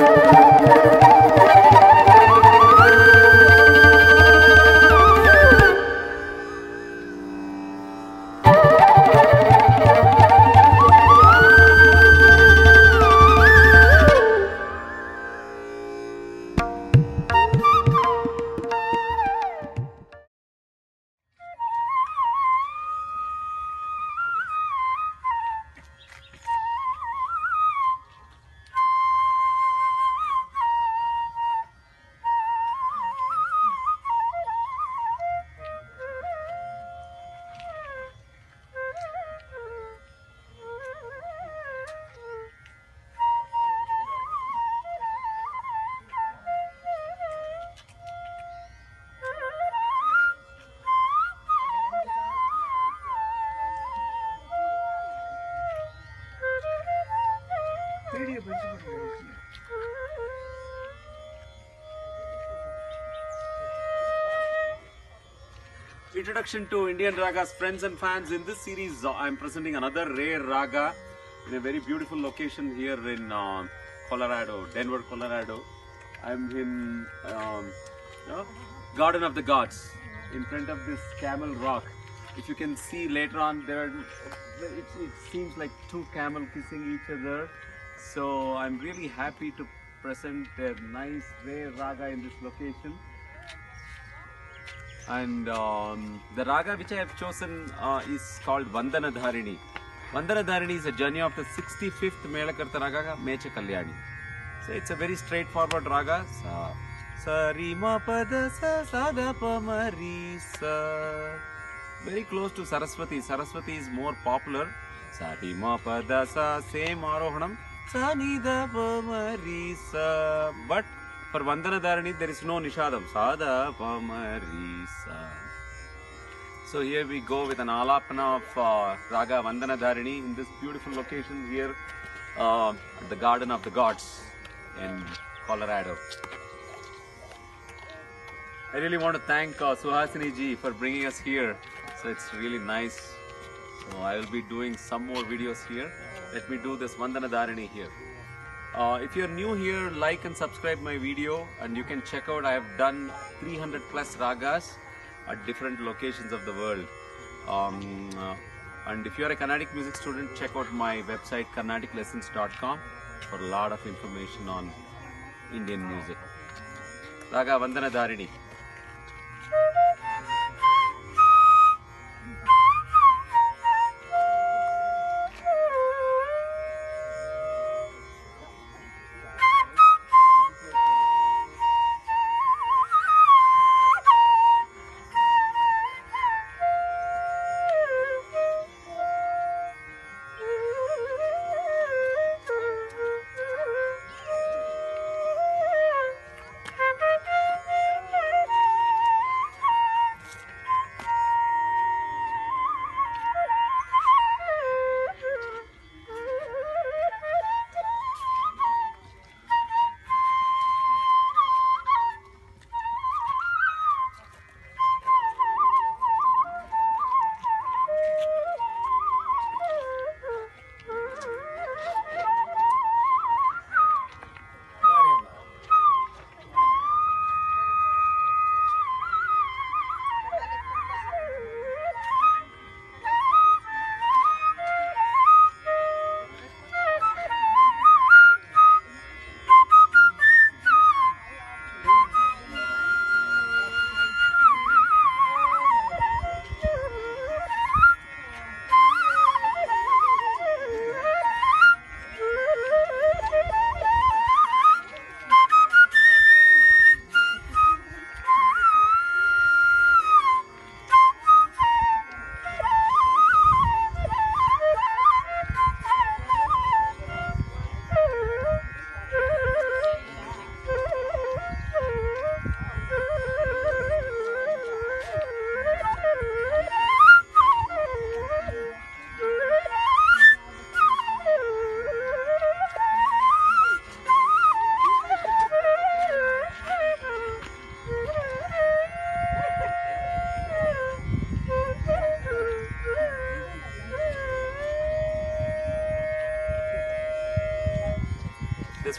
Introduction to Indian Ragas, friends and fans. In this series, I am presenting another rare Raga in a very beautiful location here in Colorado, Denver, Colorado. I am in Garden of the Gods, in front of this Camel Rock. If you can see later on, it seems like two camels kissing each other. So I am really happy to present a nice rare Raga in this location. And the Raga which I have chosen is called Vandanadharini. Vandanadharini is a journey of the 65th Melakarta Raga, Mecha Kalyani. So it's a very straightforward Raga. Sa ri ma pa da sa sa da pa ma ri sa. Very close to Saraswati. Saraswati is more popular. Sa ri ma pa da sa, same Arohanam. Sa ni da pa ma ri sa. But for Vandanadharini, there is no Nishadam. Sada Pamarisa. So here we go with an alapana of Raga Vandanadharini in this beautiful location here at the Garden of the Gods in Colorado. I really want to thank Suhasini ji for bringing us here. So it's really nice. So I will be doing some more videos here. Let me do this Vandanadharini here. If you're new here, like and subscribe my video, and you can check out, I have done 300 plus Ragas at different locations of the world. And if you're a Carnatic music student, check out my website carnatcilessons.com for a lot of information on Indian music. Raga Vandanadharini.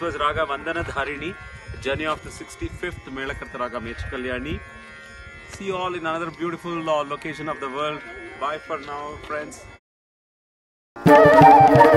was Raga Vandanadharini, journey of the 65th Melakarta Raga Mecha Kalyani. See you all in another beautiful location of the world. Bye for now, friends.